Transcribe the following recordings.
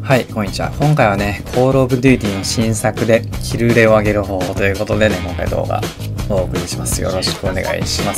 はい、こんにちは。今回はね、コールオブデューティの新作でキルレを上げる方法ということでね、今回動画をお送りします。よろしくお願いします。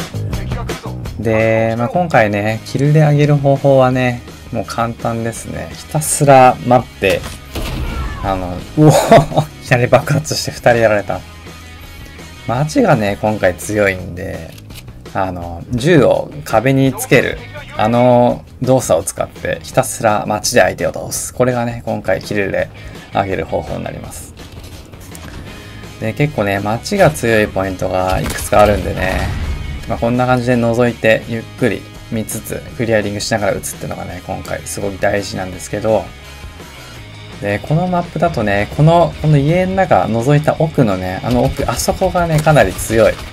で、今回ね、キルレ上げる方法はね、もう簡単ですね。ひたすら待って、うおいきなり爆発して2人やられた。街がね、今回強いんで、銃を壁につける、動作を使ってひたすら街で相手を倒す。これがね、今回キルレ上げる方法になります。で、結構ね、街が強いポイントがいくつかあるんでね、こんな感じで覗いてゆっくり見つつクリアリングしながら撃つっていうのがね、今回すごく大事なんですけど、で、このマップだとね、この家の中覗いた奥のね、奥、あそこがね、かなり強い。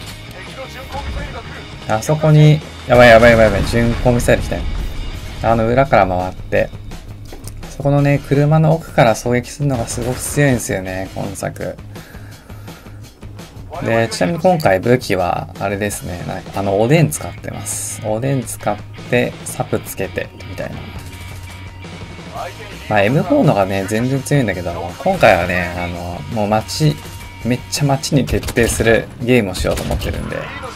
あそこに、やばい、巡航ミサイル来たよ。裏から回って、そこのね、車の奥から狙撃するのがすごく強いんですよね、今作。で、ちなみに今回武器は、あれですね、おでん使ってます。おでん使って、サプつけて、みたいな。M4 のがね、全然強いんだけど、今回はね、もうめっちゃ街に徹底するゲームをしようと思ってるんで。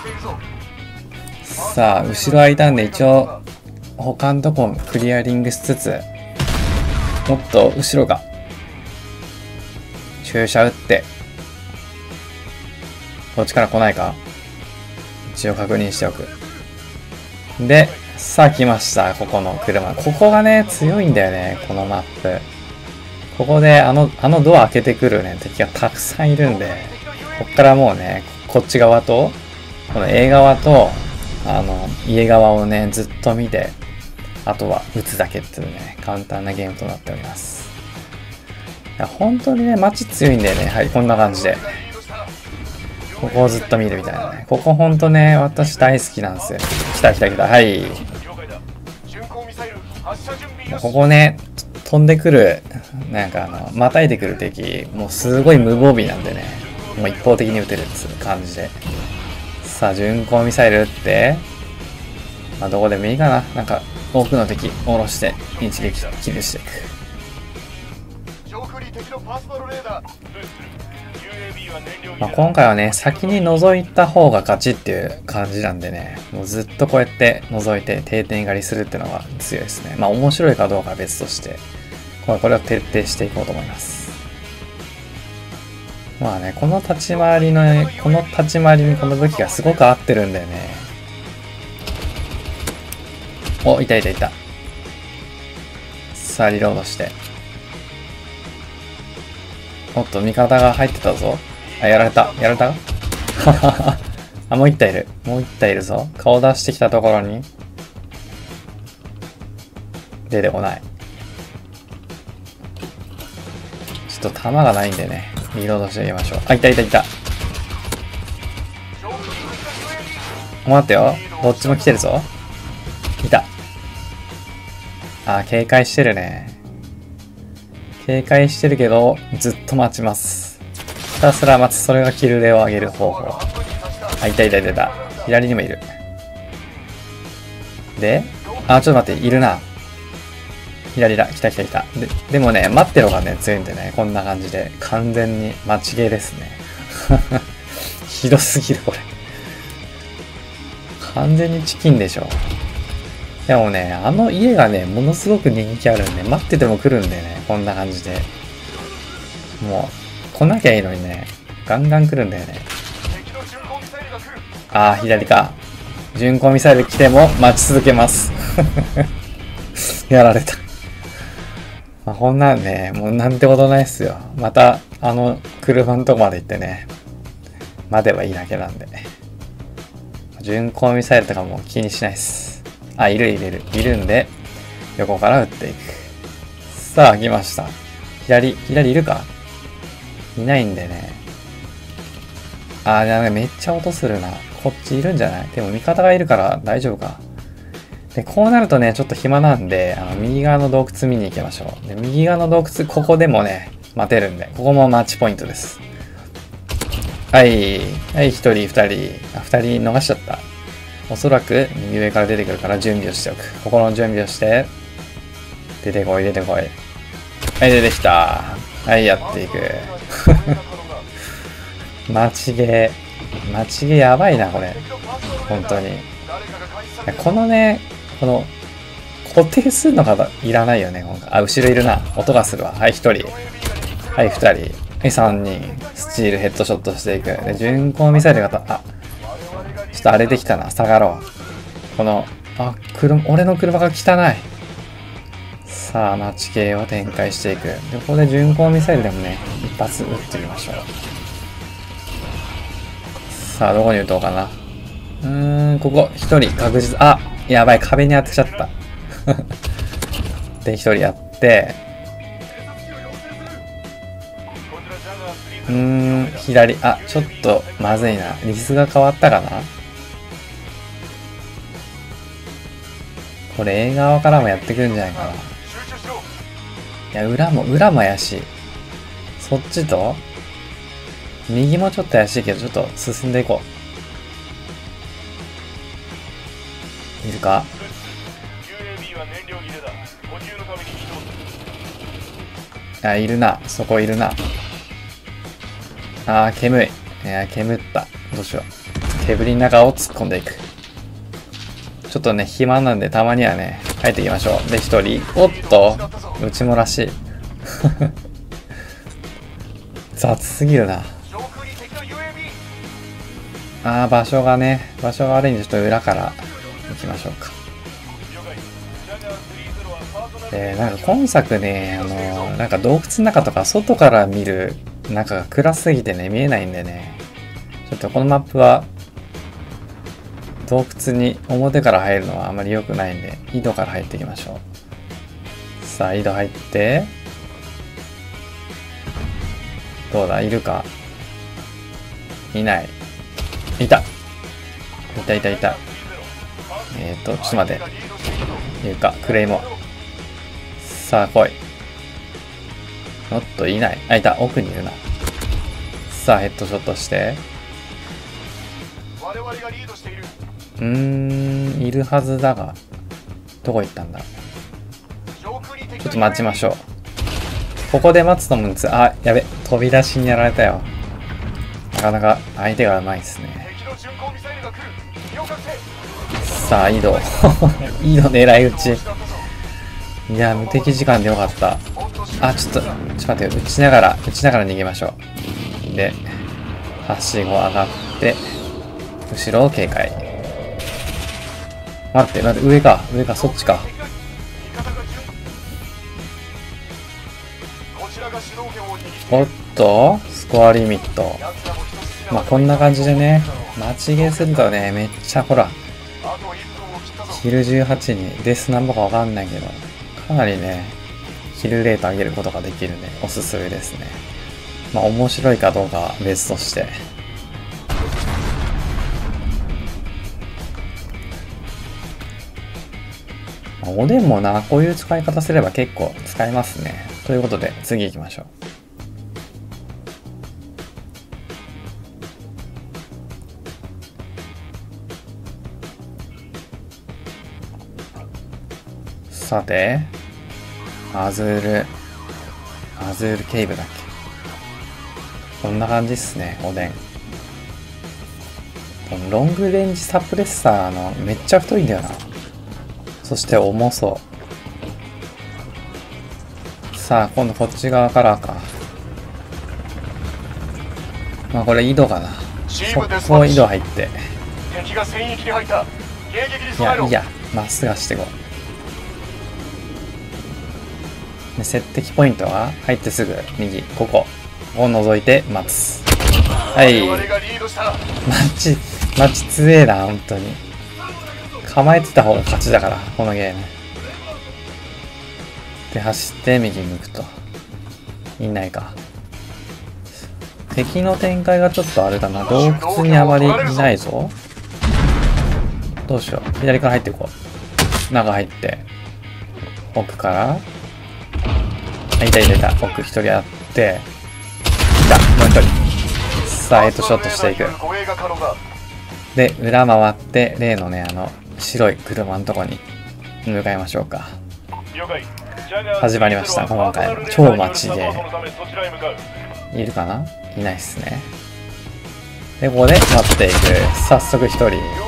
さあ、後ろ空いたんで一応、他のとこもクリアリングしつつ、もっと後ろが、注射打って、こっちから来ないか一応確認しておく。で、さあ来ました。ここの車。ここがね、強いんだよね、このマップ。ここでドア開けてくるね、敵がたくさんいるんで、こっからもうね、こっち側と、この A 側と、家側をね、ずっと見て、あとは撃つだけっていうね、簡単なゲームとなっております。いや、本当にね、街強いんだよね。はい、こんな感じで。ここをずっと見るみたいなね。ここほんとね、私大好きなんですよ。来た。はい。ここね、飛んでくる、またいでくる敵、もうすごい無防備なんでね、もう一方的に撃てるっていう感じで。さあ、巡航ミサイル撃って、どこでもいいかな。多くの敵、下ろして、一撃キルしていく。今回はね、先に覗いた方が勝ちっていう感じなんでね、もうずっとこうやって覗いて定点狩りするっていうのが強いですね。面白いかどうかは別として、これを徹底していこうと思います。この立ち回りにこの武器がすごく合ってるんだよね。お、いた。さあ、リロードして。おっと、味方が入ってたぞ。あ、やられたあ、もう一体いるぞ。顔出してきたところに。出てこない。ちょっと弾がないんでね。リロードしていきましょう。あ、いた。待ってよ。どっちも来てるぞ。いた。あ、警戒してるね。警戒してるけど、ずっと待ちます。ひたすら待つ。それがキルレを上げる方法。あ、いた。左にもいる。で、あ、ちょっと待って、いるな。左だ。来た。でもね、待ってる方がね、強いんでね、こんな感じで、完全に待ちゲーですね。ひどすぎる、これ。完全にチキンでしょ。でもね、家がね、ものすごく人気あるんで、待ってても来るんでね、こんな感じで。もう、来なきゃいいのにね、ガンガン来るんだよね。あー、左か。巡航ミサイル来ても待ち続けます。やられた。こんなんね、もうなんてことないっすよ。また、車のとこまで行ってね、待てばいいだけなんで。巡航ミサイルとかも気にしないっす。あ、いるんで、横から撃っていく。さあ、来ました。左いるか？いないんでね。めっちゃ音するな。こっちいるんじゃない？でも味方がいるから大丈夫か。で、こうなるとね、ちょっと暇なんで、右側の洞窟見に行きましょう。で、右側の洞窟、ここでもね、待てるんで、ここもマッチポイントです。はい、1人、2人、2人逃しちゃった。おそらく右上から出てくるから準備をしておく。心の準備をして、出てこい。 はい、出てきた。はい、やっていく。間違えやばいな、これ。本当に。このね、この、固定するのがいらないよね、今回。あ、後ろいるな。音がするわ。はい、1人。はい、2人。はい、3人。スチールヘッドショットしていく。で、巡航ミサイル型。あ、ちょっとあれできたな。下がろう。この、あ、俺の車が汚い。さあ、待ち系を展開していく。で、ここで巡航ミサイルでもね、一発撃ってみましょう。さあ、どこに撃とうかな。ここ、1人確実。あ、やばい、壁に当てちゃった。で、1人やって、左、あ、ちょっとまずいな。リスが変わったかな。これ、映側からもやってくるんじゃないかな。いや、裏も怪しい。そっちと、右もちょっと怪しいけど、ちょっと進んでいこう。いるか？あ、いるな。そこいるな。あー、煙い。いや、煙った。どうしよう。煙の中を突っ込んでいく。ちょっとね、暇なんでたまにはね、帰っていきましょう。で、一人。おっと、うちもらしい。雑すぎるな。あー、場所が悪いんで、ちょっと裏から行きましょうか。なんか今作ね、なんか洞窟の中とか外から見る中が暗すぎてね、見えないんでね。ちょっとこのマップは、洞窟に表から入るのはあまり良くないんで、井戸から入っていきましょう。さあ、井戸入って、どうだ、いるか？いない。いた。ちょっと待って。いるか、クレイモ。さあ、来い。おっと、いない。あ、いた。奥にいるな。さあ、ヘッドショットして。いるはずだが、どこ行ったんだ？ちょっと待ちましょう。ここで待つと思うんです。あ、やべ。飛び出しにやられたよ。なかなか相手がうまいですね。さあ、井戸。井戸狙い撃ち。いや、無敵時間でよかった。あ、ちょっと待って、撃ちながら逃げましょう。で、はしご上がって、後ろを警戒。待って、上か、そっちか。おっと、スコアリミット。まあ、こんな感じでね、間違えするとね、めっちゃほら、キル18にデスなんぼかわかんないけど、かなりね、キルレート上げることができるんで、おすすめですね。まあ、面白いかどうかは別として。おでんもな、こういう使い方すれば結構使えますね。ということで、次行きましょう。さて、アズールケイブだっけ？こんな感じっすね、おでん。このロングレンジサプレッサーめっちゃ太いんだよな。そして重そう。さあ、今度こっち側からか。まあこれ井戸かな。そこ井戸入って。いや、いいや、まっすぐ走っていこう。で、接敵ポイントは入ってすぐ右、ここを覗いて待つ。はい。マッチ強えな、本当に。構えてた方が勝ちだから、このゲーム。で、走って右向くと。いないか。敵の展開がちょっとあれだな。洞窟にあまりいないぞ。どうしよう。左から入っていこう。中入って。奥から。あ、いた。奥一人あって。いた。もう一人。さあ、ヘッドショットしていく。で、裏回って、例のね、白い車のとこに向かいましょうか。 始まりました。今回の超待ちゲー。いるかな？いないっすね。で、ここで待っていく。早速一人。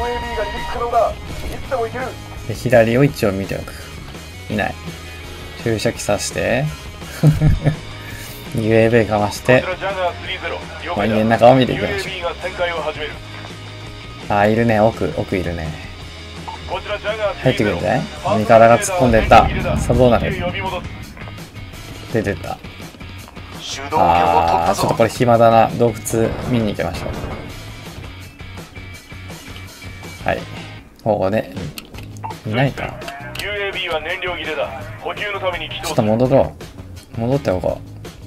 で、左を一応見ておく。いない。注射器刺して。UAV かまして。人間の中を見ていきましょう。あ、いるね。奥いるね。入ってくるんじゃない？味方が突っ込んでった。さあ、どうなる？出てった。ちょっとこれ暇だな。洞窟見に行きましょう。はい。ここで、いないか。ちょっと戻ろう。戻っておこ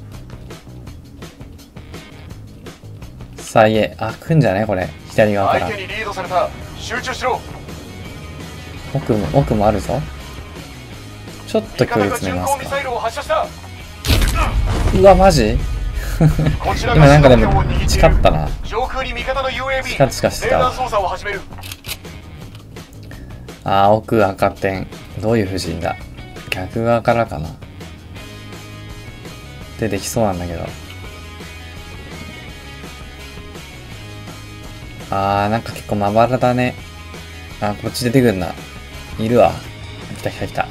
う。さあ、来んじゃねこれ。左側から。奥もあるぞ。ちょっと距離詰めますか。うわ、マジ今なんかでも誓ったな。チカチカしてたわ。奥赤点。どういう布陣だ？逆側からかな。出てきそうなんだけど。なんか結構まばらだね。こっち出てくんな。いるわ。来た。来た。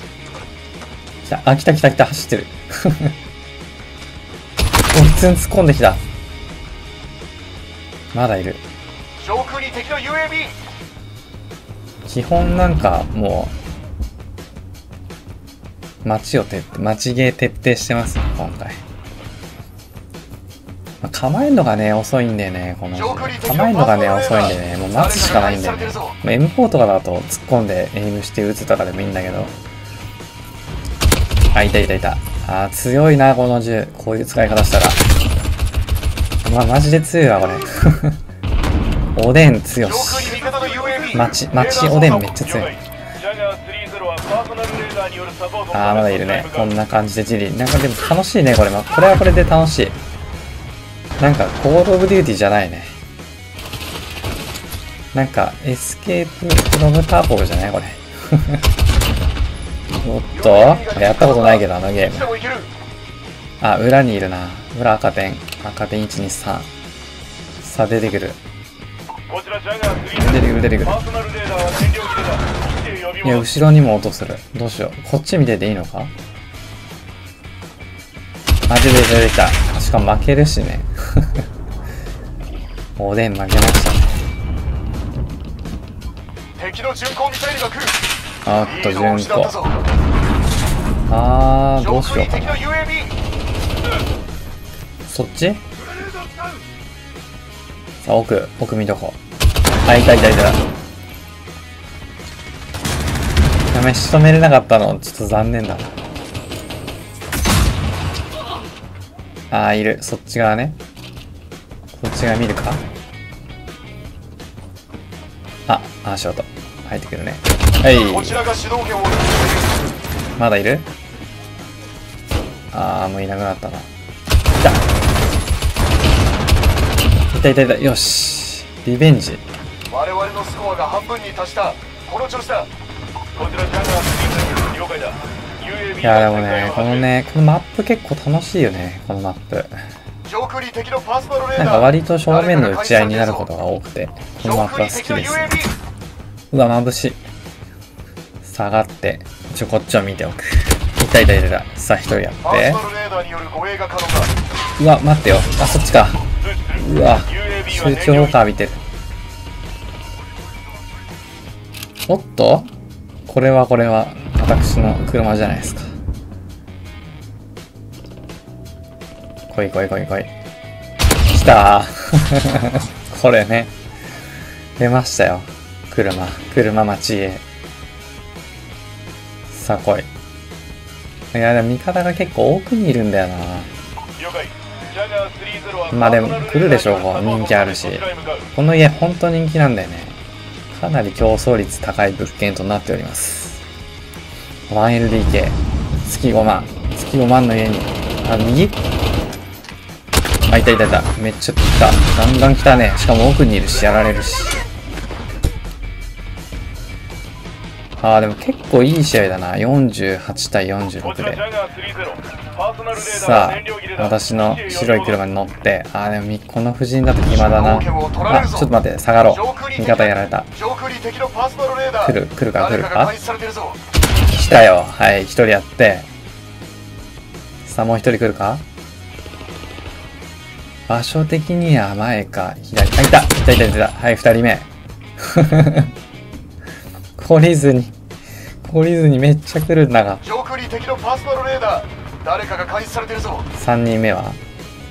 走ってる。普通に突っ込んできた。まだいる。上空に敵の UAV。基本なんかもう街ゲー徹底してますね今回。構えるのがね遅いんでね、この構えるのがね遅いんでね、もう待つしかないんだよね。M4 とかだと突っ込んでエイムして撃つとかでもいいんだけど。いた。強いなこの銃。こういう使い方したらマジで強いわこれ。おでん強し。町おでんめっちゃ強い。まだいるね。こんな感じでジリなんかでも楽しいねこれ。これはこれで楽しい。なんかコールオブデューティーじゃないね。なんかエスケープフロムターポルじゃないこれ。おっと、やったことないけどあのゲーム。裏にいるな。裏赤点1、2、3。さあ出てくる。出てくる。いや後ろにも音する。どうしよう。こっち見てていいのか？出てきた。しかも負けるしね。おでん負けましたね。巡航。どうしようかな。そっち？さあ奥見とこう。いた。ダメ、仕留めれなかったのちょっと残念だな。いる。そっち側ね。そっち側見るか。ショート入ってくるね。はい。まだいる？もういなくなったな。いた。よし。リベンジ。我々のスコアが半分に達した。この調子だ。いやでもね、このマップ結構楽しいよね、このマップ。なんか割と正面の打ち合いになることが多くて、このマップは好きですね。うわ、眩しい。下がって、こっちを見ておく。いた。さあ、一人やって。うわ、待ってよ。そっちか。うわ、集中砲火浴びてる。おっと？これは私の車じゃないですか。来い。来たー。これね。出ましたよ。車待ちへ。さあ来い。いやでも味方が結構奥にいるんだよな。でも来るでしょう。人気あるし。この家ほんと人気なんだよね。かなり競争率高い物件となっております。1LDK。月5万。月5万の家に。右？いた。めっちゃ来た。ガンガン来たね。しかも奥にいるし、やられるし。 ああ、でも結構いい試合だな。48対46で。さあ、私の白い車に乗って。ああ、でもこの布陣だと暇だな。あ、ちょっと待って、下がろう。味方やられた。来るか来たよ。はい、1人やって。さあ、もう1人来るか。場所的には前か左。あ、いた。はい、2人目。懲りずにめっちゃ来るんだが。3人目は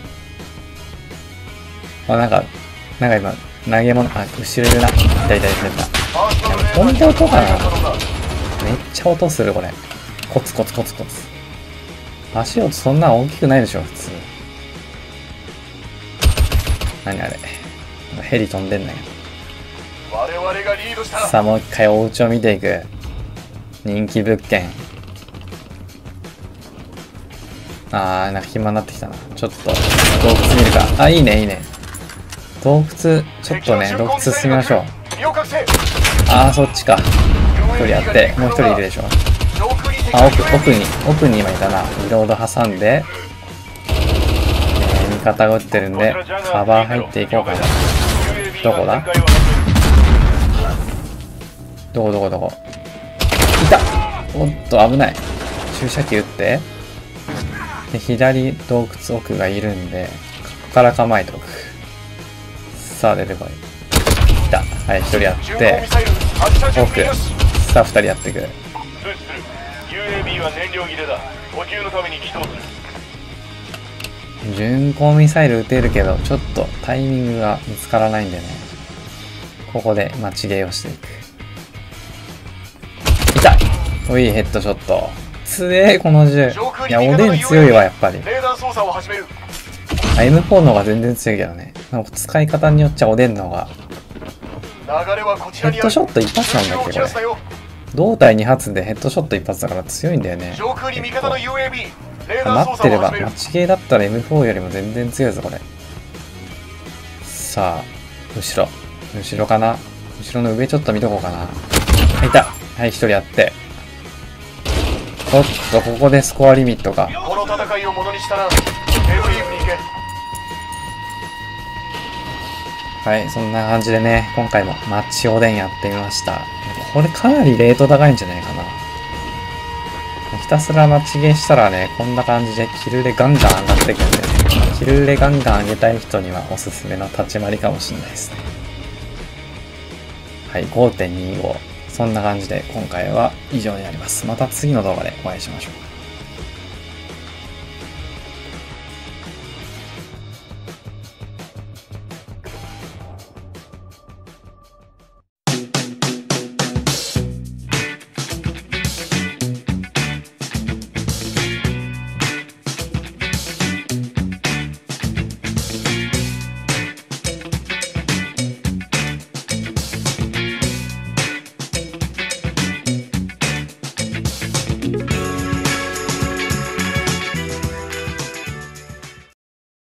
なんか今、投げ物、後ろいるな。いた。本当音かな。めっちゃ音する、これ。コツ。足音そんな大きくないでしょ、普通。何あれ。ヘリ飛んでんだけど。さあ、もう一回お家を見ていく。人気物件。なんか暇になってきたな。ちょっと、洞窟見るか。あ、いいね。洞窟、ちょっとね、洞窟進みましょう。そっちか。一人やって、もう一人いるでしょ。奥に今いたな。リロード挟んで、味方が撃ってるんで、カバー入っていこうかな。どこだ？どこいた！おっと、危ない。注射器撃って。で、左洞窟奥がいるんで、ここから構えておく。さあ、出てこい。来た。はい、1人やって、奥。さあ、2人やっていく。巡航ミサイル撃てるけど、ちょっとタイミングが見つからないんでね。ここで待ちゲーをしていく。いた！おい、ヘッドショット。強え、この銃。いや、おでん強いわ、やっぱり。M4 の方が全然強いけどね。なんか使い方によっちゃおでんの方が。ヘッドショット一発なんだっけ、これ。胴体2発でヘッドショット一発だから強いんだよね。待ってれば、待ちゲーだったら M4 よりも全然強いぞ、これ。さあ、後ろかな。後ろの上ちょっと見とこうかな。いた。はい、1人やって。おっと、ここでスコアリミットか。この戦いをものにしたら、エブリーフに行け。はい、そんな感じでね、今回もマッチおでんやってみました。これかなりレート高いんじゃないかな。ひたすらマッチゲーしたらね、こんな感じでキルレガンガン上がっていくんで、キルレガンガン上げたい人にはおすすめの立ち回りかもしれないですね。はい、5.25。そんな感じで今回は以上になります。また次の動画でお会いしましょう。